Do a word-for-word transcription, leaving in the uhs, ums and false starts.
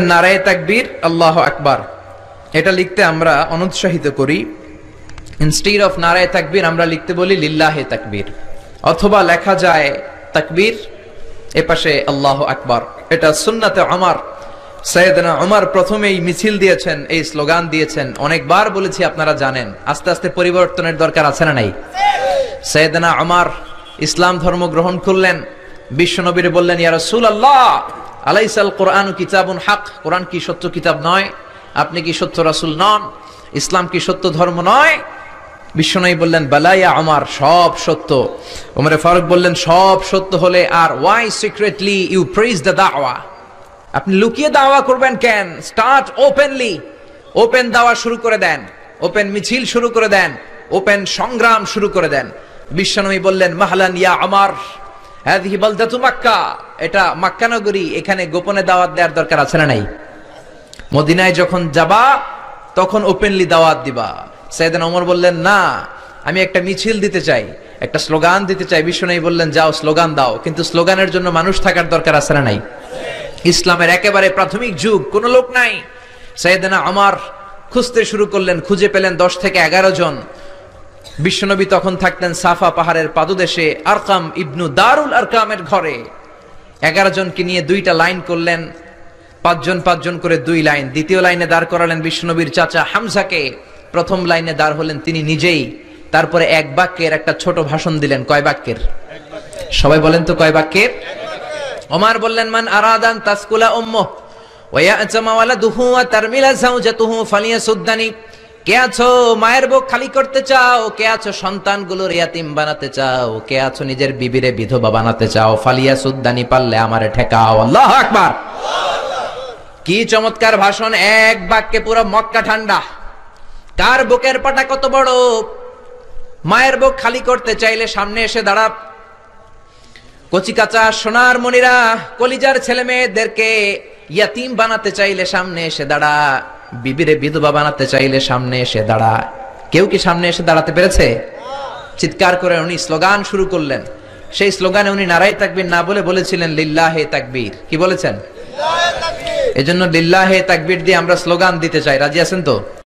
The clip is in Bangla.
নারায়ে তাকবীর, আল্লাহু আকবার, এটা লিখতে আমরা অনুৎসাহিত করি। ইনস্টেড অফ নারায়ে তাকবীর আমরা লিখতে বলি লিল্লাহে তাকবীর, অথবা লেখা যায় তাকবীর এপাশে আল্লাহু আকবার। এটা সুন্নাতে ওমর, সাইয়েদনা ওমর প্রথমেই মিছিল দিয়েছেন, এই স্লোগান দিয়েছেন। অনেকবার বলেছি, আপনারা জানেন। আস্তে আস্তে পরিবর্তনের দরকার আছে না নাই? সাইয়েদনা ওমর ইসলাম ধর্ম গ্রহণ করলেন, বিশ্বনবীর বললেন, ইয়া রাসূলুল্লাহ, আলাইসাল কোরআনু কিতাবুন হক, কোরআন কি সত্য কিতাব নয়? আপনি কি সত্য রাসূল নন? ইসলাম কি সত্য ধর্ম নয়? বিশ্বনবী বললেন, বালা ইয়া ওমর, সব সত্য। ওমর ফারুক বললেন, সব সত্য হলে আর why secretly you praise the দাওয়া? আপনি লুকিয়ে দাওয়া করবেন কেন? স্টার্ট ওপেনলি, ওপেন দাওয়া শুরু করে দেন, ওপেন মিছিল শুরু করে দেন, ওপেন সংগ্রাম শুরু করে দেন। বিশ্বনবী বললেন, মাহলান ইয়া ওমর, হাযিহি বালদাতু মক্কা, এটা মক্কা নগরী, এখানে গোপনে দাওয়াত দেওয়ার দরকার আছে না নাই? মদিনায় যখন যাবা তখন ওপেনলি দাওয়াত দিবা। সাইয়েদনা ওমর বললেন, না, আমি একটা মিছিল দিতে চাই, একটা স্লোগান দিতে চাই। বিশ্বনবী বললেন, যাও স্লোগান দাও, কিন্তু স্লোগানের জন্য মানুষ থাকার দরকার আছে না নাই? ইসলামের একেবারে প্রাথমিক যুগ, কোনো লোক নাই। সাইয়েদনা ওমর খুঁজতে শুরু করলেন, খুঁজে পেলেন দশ থেকে এগারো জন। বিশ্বনবী তখন থাকতেন সাফা পাহাড়ের পাদদেশে আরকাম ইবনু দারুল আরকামের ঘরে। এগারো জনকে নিয়ে দুইটা লাইন করলেন, পাঁচজন পাঁচজন করে দুই লাইন। দ্বিতীয় লাইনে দাঁড় করালেন বিশ্বনবীর চাচা হামজাকে, প্রথম লাইনে দাঁড় হলেন তিনি নিজেই। তারপরে এক বাক্যের একটা ছোট ভাষণ দিলেন। কয় বাক্যের? সবাই বলেন তো কয় বাক্যের? ওমর বললেন, মান আরাদান তাসকুলা উম্মুহ ওয়া ইয়াতামা ওয়ালাদুহু ওয়া তারমিলা যাওজাতুহু ফালিয়াসুদ্দানি। কে আছো মায়ের বুক খালি করতে চাও? কে আছো সন্তানগুলোর ইয়াতিম বানাতে চাও? কে আছো নিজের বিবিরে বিধবা বানাতে চাও? ফালিয়াসুদ্দানি, পারলে আমারে ঠেকাও। আল্লাহু আকবার। কি চমৎকার ভাষণ! এক বাক্যে পুরো মক্কা ঠান্ডা। কার বুকের পাটা কত বড়! মায়ের বুক খালি করতে চাইলে সামনে এসে দাঁড়া। কচি কাঁচা সোনার মনিরা, কলিজার ছেলে মেয়েদেরকে ইয়াতিম বানাতে চাইলে সামনে এসে দাঁড়া। বিবিরে বিধবা বানাতে চাইলে সামনে এসে দাঁড়া। কেউ কি সামনে এসে দাঁড়াতে পেরেছে? চিৎকার করে উনি স্লোগান শুরু করলেন। সেই স্লোগানে উনি নারায়ে তাকবীর না বলে বলেছিলেন লিল্লাহে তাকবীর। কি বলেছেন? এজন্য লিল্লাহে তাকবীর দিয়ে আমরা স্লোগান দিতে চাই। রাজি আছেন তো?